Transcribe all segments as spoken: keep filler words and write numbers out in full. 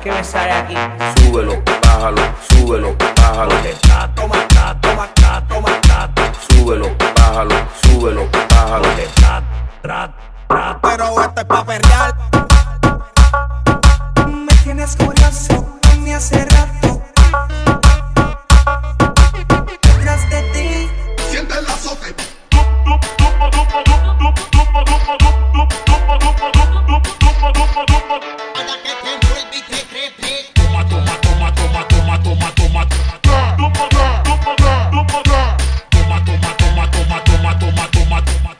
que me sale aquí. Súbelo, bájalo, súbelo, bájalo. Toma acá, toma acá, toma acá. Súbelo, bájalo, súbelo, bájalo. Pero esto es pa' perrear. Me tienes curioso, me hace rato. Detrás de ti Siente el azote. Toma, toma, toma, toma, toma, toma, toma. Toma, toma, toma, toma, toma, toma, toma.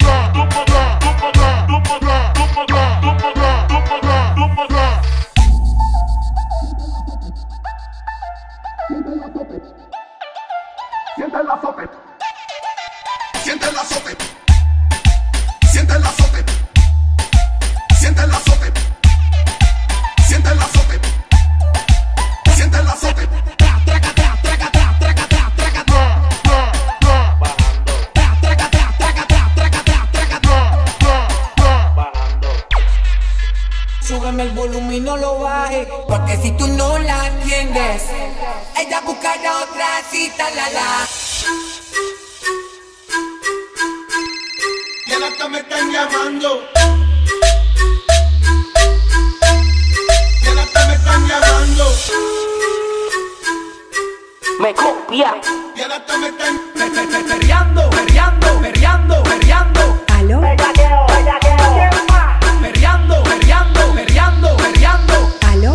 Siente el azote. Siente el azote. Siente el azote. Siente el azote. Siente el azote. Siente el azote. Tra, traca, tra, traca, tra, traca, tra, traca, tra. Bajando, Tra, traca, tra, traca, tra, traca, tra, traca, tra. bajando. súbeme el volumen y no lo bajes, porque si tú no la entiendes, ella buscará otra cita, la la. Ya hasta me están llamando. Ya hasta me están llamando. Me copia. Ya hasta me están Perreando, perreando, perreando, perreando. ¿Aló? Perreando, perreando, perreando, perreando. ¿Aló?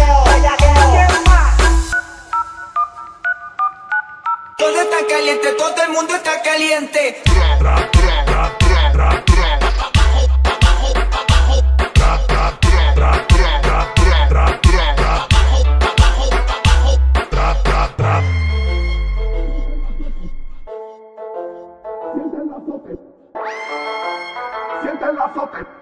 Todo está caliente, todo el mundo está caliente. tra, tra, tra, tra, tra, tra. Tra, tra, tra, tra, tra, tra, tra, tra, tra. Tra, tra, tra. Siente el azote. Siente el azote.